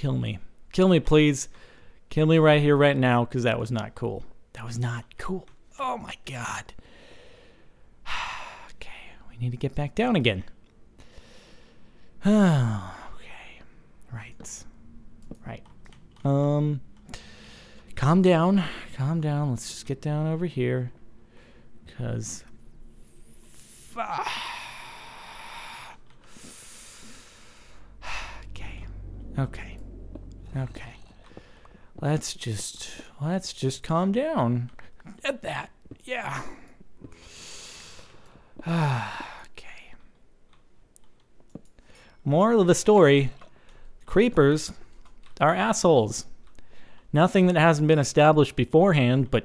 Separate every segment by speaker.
Speaker 1: kill me. Kill me, please. Kill me right here, right now, because that was not cool. That was not cool. Oh, my God. Okay, we need to get back down again. Okay. Right. Right. Calm down. Calm down. Let's just get down over here. Because... Okay. Okay. Let's just calm down. At that. Yeah. Okay. Moral of the story, creepers are assholes. Nothing that hasn't been established beforehand, but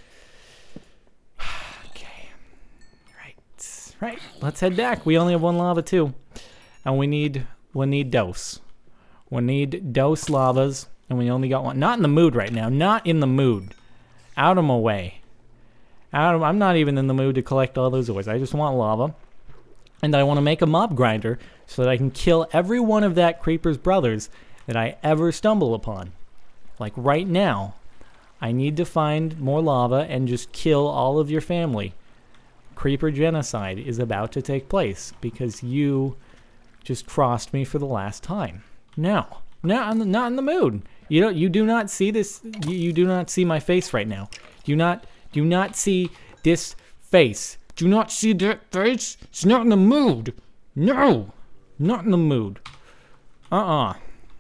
Speaker 1: okay. Right. Let's head back. We only have one lava too. And we need dose. We need dose lavas, and we only got one. Not in the mood right now. Not in the mood. Out of my way. I'm not even in the mood to collect all those ores. I just want lava. And I want to make a mob grinder so that I can kill every one of that creeper's brothers that I ever stumble upon. Like right now, I need to find more lava and just kill all of your family. Creeper genocide is about to take place because you just crossed me for the last time. No, not in the mood. You do not see this. You do not see my face right now. Do not see this face. Do not see that face. It's not in the mood. No, not in the mood. We're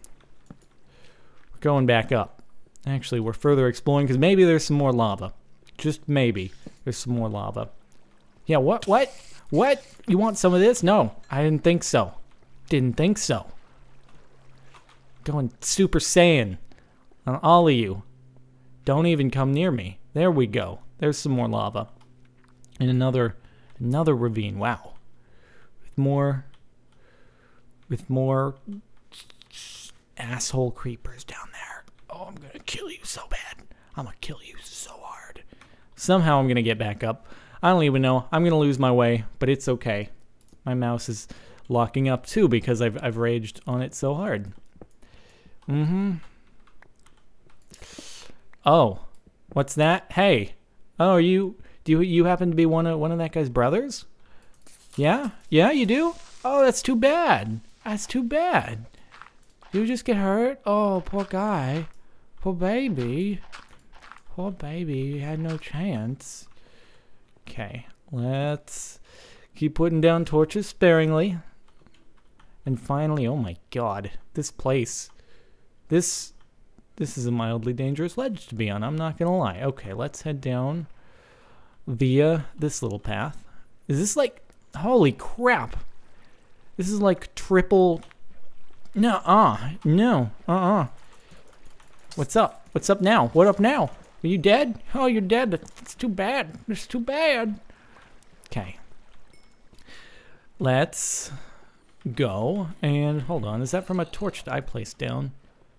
Speaker 1: going back up. Actually, we're further exploring because maybe there's some more lava. Just maybe there's some more lava. Yeah. What? You want some of this? No, I didn't think so. Didn't think so. Going Super Saiyan on all of you. Don't even come near me. There we go. There's some more lava. And another ravine. Wow. With more asshole creepers down there. Oh, I'm gonna kill you so bad. I'm gonna kill you so hard. Somehow I'm gonna get back up. I don't even know. I'm gonna lose my way, but it's okay. My mouse is locking up too because I've raged on it so hard. Oh, what's that? Hey, oh, do you happen to be one of that guy's brothers? Yeah, you do. Oh, that's too bad. That's too bad. You just get hurt. Oh, poor guy, poor baby, He had no chance. Okay, let's keep putting down torches sparingly. And finally, oh my God, this place. This is a mildly dangerous ledge to be on, I'm not gonna lie. Okay, let's head down via this little path. Is this like, holy crap. This is like triple, no. What's up? What's up now? What up now? Are you dead? Oh, you're dead. It's too bad. It's too bad. Okay. Let's go and hold on. Is that from a torch that I placed down?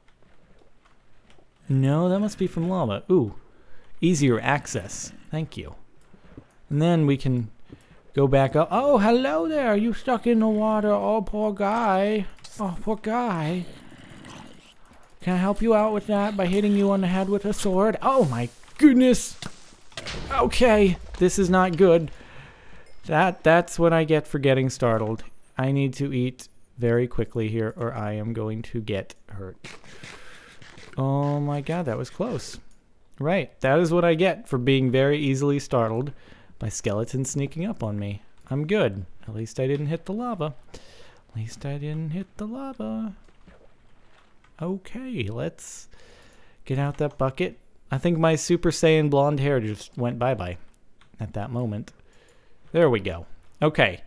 Speaker 1: No, that must be from lava. Ooh, easier access. Thank you. And then we can go back up. Oh, hello there. You stuck in the water. Oh, poor guy. Oh, poor guy. Can I help you out with that by hitting you on the head with a sword? Oh my goodness. Okay, this is not good. That's what I get for getting startled. I need to eat very quickly here or I am going to get hurt. Oh my God, that was close. Right, that is what I get for being very easily startled by skeletons sneaking up on me. I'm good. At least I didn't hit the lava. At least I didn't hit the lava. Okay, let's get out that bucket. I think my Super Saiyan blonde hair just went bye-bye at that moment. There we go. Okay.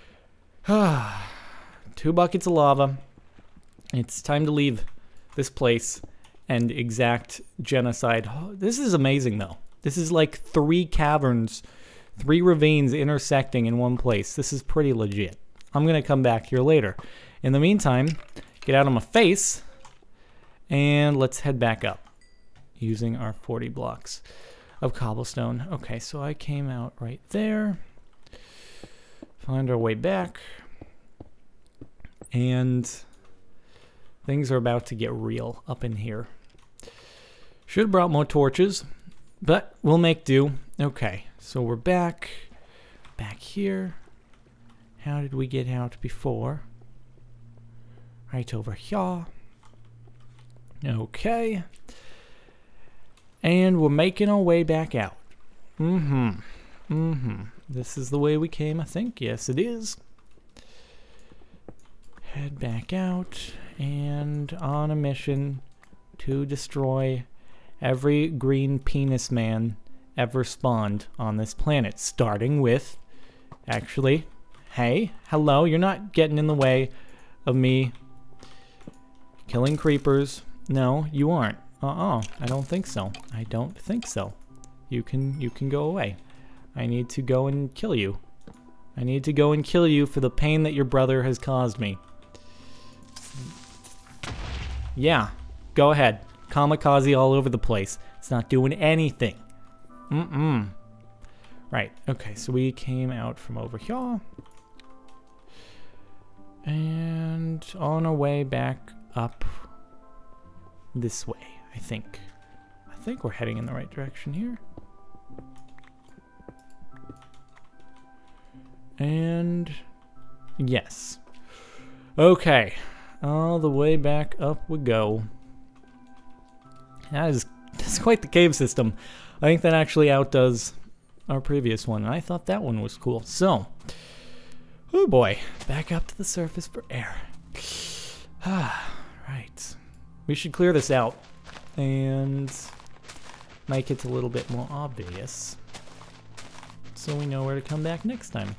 Speaker 1: 2 buckets of lava. It's time to leave this place and exact genocide. Oh, this is amazing, though. This is like 3 caverns, 3 ravines intersecting in one place. This is pretty legit. I'm going to come back here later. In the meantime, get out of my face, and let's head back up using our 40 blocks of cobblestone. Okay, so I came out right there. Find our way back. And Things are about to get real up in here. Should have brought more torches, but we'll make do. Okay, so we're back here. How did we get out before? Right over here. Okay. And we're making our way back out. This is the way we came, I think. Yes, it is. Head back out and on a mission to destroy every green penis man ever spawned on this planet. Starting with, actually, hey, hello, you're not getting in the way of me killing creepers. No, you aren't. I don't think so. I don't think so. You can go away. I need to go and kill you. I need to go and kill you for the pain that your brother has caused me. Yeah, go ahead. Kamikaze all over the place. It's not doing anything. Right, okay, so we came out from over here. And on our way back up this way, I think. I think we're heading in the right direction here. And yes. Okay, all the way back up we go. That's quite the cave system. I think that actually outdoes our previous one. I thought that one was cool. So, oh boy, back up to the surface for air. Right. We should clear this out and make it a little bit more obvious so we know where to come back next time.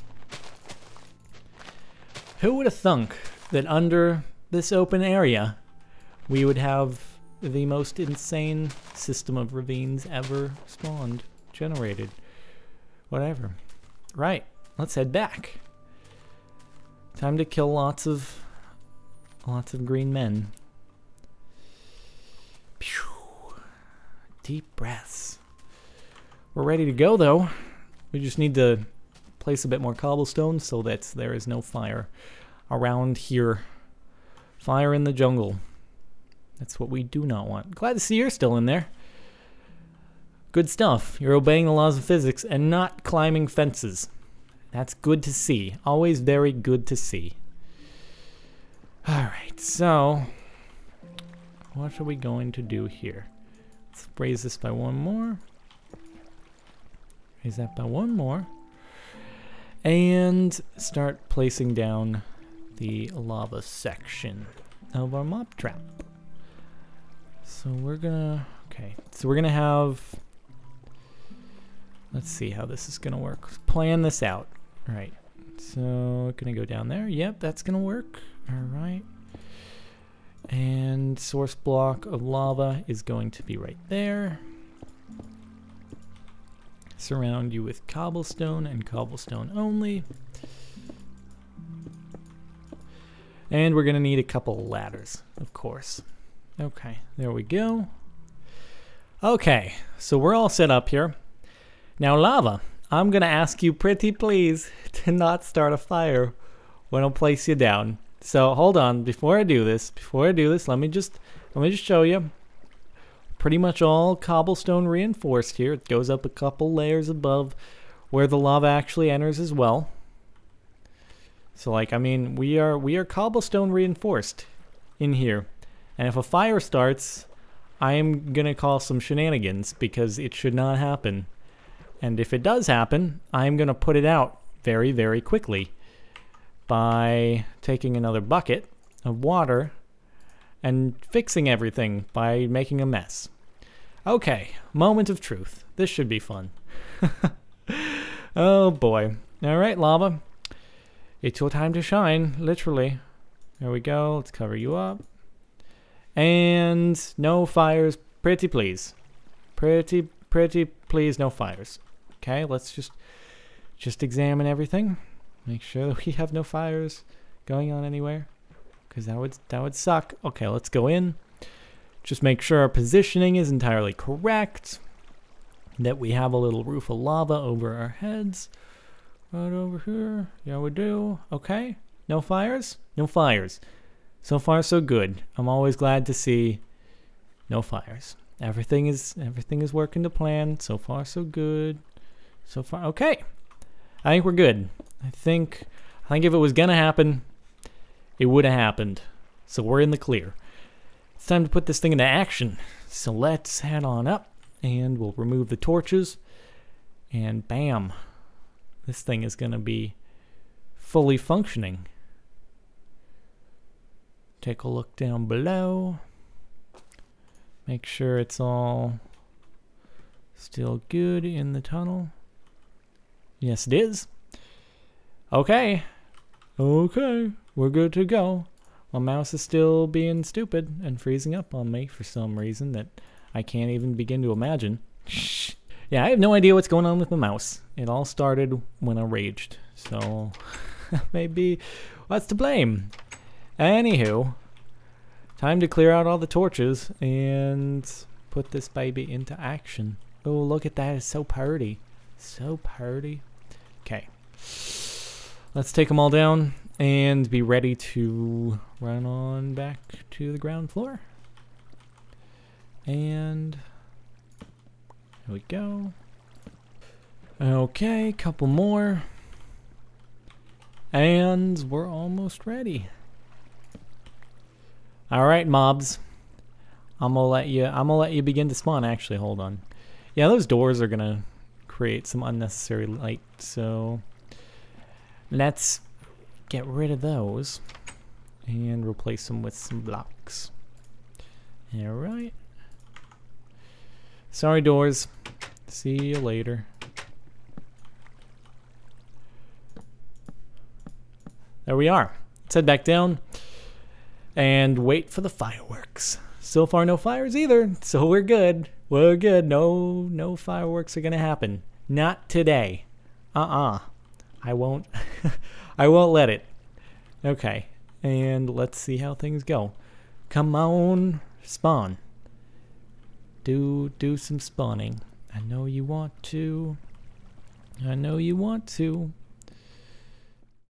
Speaker 1: Who would have thunk that under this open area we would have the most insane system of ravines ever spawned, generated, whatever. Right, let's head back. Time to kill lots of green men. Pew. Deep breaths. We're ready to go though. We just need to place a bit more cobblestone so that there is no fire around here. Fire in the jungle. That's what we do not want. Glad to see you're still in there. Good stuff. You're obeying the laws of physics and not climbing fences. That's good to see. Always very good to see. Alright, so what are we going to do here? Let's raise this by one more. Raise that by one more. And start placing down the lava section of our mob trap. So we're gonna, okay, so we're gonna have, let's see how this is gonna work. Plan this out. All right, so gonna go down there. Yep, that's gonna work. All right. And source block of lava is going to be right there. Surround you with cobblestone and cobblestone only. And we're gonna need a couple of ladders, of course. Okay, there we go. Okay, so we're all set up here. Now lava, I'm gonna ask you pretty please to not start a fire when I place you down. So hold on, before I do this, let me just show you. Pretty much all cobblestone reinforced here. It goes up a couple layers above where the lava actually enters as well. So like, I mean, we are cobblestone reinforced in here. And if a fire starts, I am gonna call some shenanigans because it should not happen. And if it does happen, I'm gonna put it out very, very quickly by taking another bucket of water and fixing everything by making a mess. Okay, moment of truth. This should be fun. Oh boy. All right, lava. It's your time to shine, literally. There we go. Let's cover you up. And no fires, pretty please. Pretty please, no fires. Okay, let's just examine everything. Make sure that we have no fires going on anywhere, because that would suck. Okay, let's go in. Just make sure our positioning is entirely correct. That we have a little roof of lava over our heads. Right over here. Yeah, we do. Okay. No fires? No fires. So far, so good. I'm always glad to see no fires. Everything is working to plan. So far, so good. So far, okay. I think we're good. I think if it was gonna happen, it would have happened. So we're in the clear. It's time to put this thing into action. So let's head on up, and we'll remove the torches, and bam, this thing is gonna be fully functioning. Take a look down below. Make sure it's all still good in the tunnel. Yes, it is. Okay. Okay, we're good to go. My mouse is still being stupid and freezing up on me for some reason that I can't even begin to imagine. Yeah, I have no idea what's going on with my mouse. It all started when I raged, so maybe what's to blame? Anywho, time to clear out all the torches and put this baby into action. Oh, look at that. It's so pretty. So pretty. Okay. Let's take them all down and be ready to run on back to the ground floor. And here we go. Okay, couple more. And we're almost ready. All right, mobs. I'm gonna let you begin to spawn. Actually, hold on. Yeah, those doors are gonna create some unnecessary light, so let's get rid of those and replace them with some blocks. All right. Sorry, doors. See you later. There we are. Let's head back down and wait for the fireworks. So far, no fires either, so we're good. We're good. No fireworks are gonna happen. Not today. I won't. I won't let it. Okay, and let's see how things go. Come on, spawn. Do some spawning. I know you want to. I know you want to.